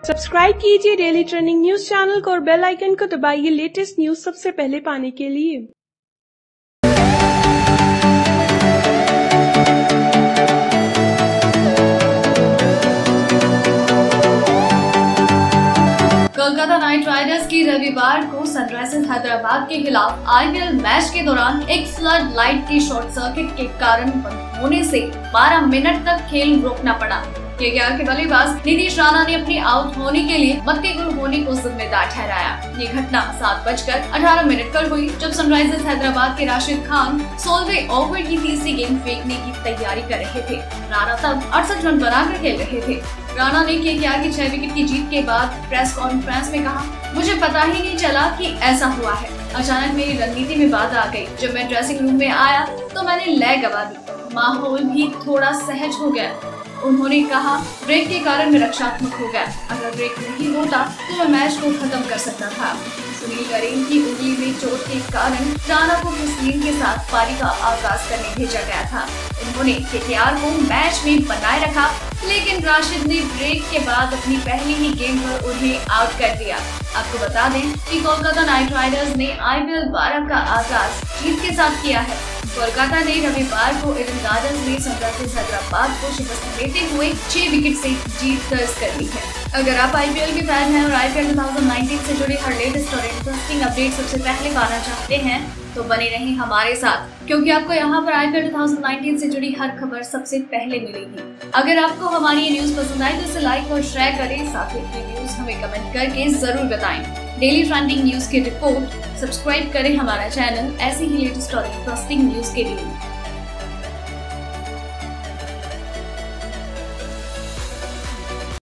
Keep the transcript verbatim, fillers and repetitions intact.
Subscribe कीजिए daily trending news channel को और बेल आइकन को दबाइए लेटेस्ट न्यूज सबसे पहले पाने के लिए। कोलकाता नाइट राइडर्स की रविवार को सनराइजर्स हैदराबाद के खिलाफ आईपीएल मैच के दौरान एक फ्लड लाइट के शॉर्ट सर्किट के कारण बंद होने से बारह मिनट तक खेल रोकना पड़ा। केकेआर के बल्लेबाज नीतीश राणा ने अपने आउट होने के लिए मक्के गुल होने को जिम्मेदार ठहराया। ये घटना सात बजकर अठारह मिनट पर हुई जब सनराइजर्स हैदराबाद के राशिद खान सोलहवें ओवर की तीसरी गेंद फेंकने की तैयारी कर रहे थे। राणा तब अड़सठ रन बनाकर खेल रहे थे। राणा ने केकेआर की छह विकेट की जीत के बाद प्रेस कॉन्फ्रेंस में कहा, मुझे पता ही नहीं चला कि ऐसा हुआ है। अचानक मेरी रणनीति में बाधा आ गई। जब मैं ड्रेसिंग रूम में आया तो मैंने लय गवा दी। माहौल भी थोड़ा सहज हो गया। उन्होंने कहा, ब्रेक के कारण मैं रक्षात्मक हो गया। अगर ब्रेक नहीं होता तो मैं मैच को खत्म कर सकता था। सुनील नरेन की उंगली में चोट के कारण राणा को तस्लीम के साथ पारी का आगाज करने भेजा गया था। उन्होंने केकेआर को मैच में बनाए रखा, लेकिन राशिद ने ब्रेक के बाद अपनी पहली ही गेंद पर उन्हें आउट कर दिया। आपको बता दें कि कोलकाता नाइट राइडर्स ने आईपीएल बारह का आगाज जीत के साथ किया है। कोलकाता ने रविवार को ईडन गार्डन्स में सनराइजर्स हैदराबाद को शिकस्त देते हुए छह विकेट से जीत दर्ज कर ली है। अगर आप आईपीएल के फैन हैं और आईपीएल दो हज़ार उन्नीस से जुड़े हर लेटेस्ट और इंटरेस्टिंग अपडेट सबसे पहले पाना चाहते हैं तो बने रहें हमारे साथ, क्योंकि आपको यहाँ पर आईपीएल दो हज़ार उन्नीस से जुड़ी हर खबर सबसे पहले मिलेगी। अगर आपको हमारी ये न्यूज पसंद आई तो इसे लाइक और शेयर करें, साथ ही अपनी न्यूज हमें कमेंट करके जरूर बताएं। डेली ट्रेंडिंग न्यूज की रिपोर्ट सब्सक्राइब करें हमारा चैनल ऐसी ही लेटेस्ट और इंटरेस्टिंग न्यूज के लिए।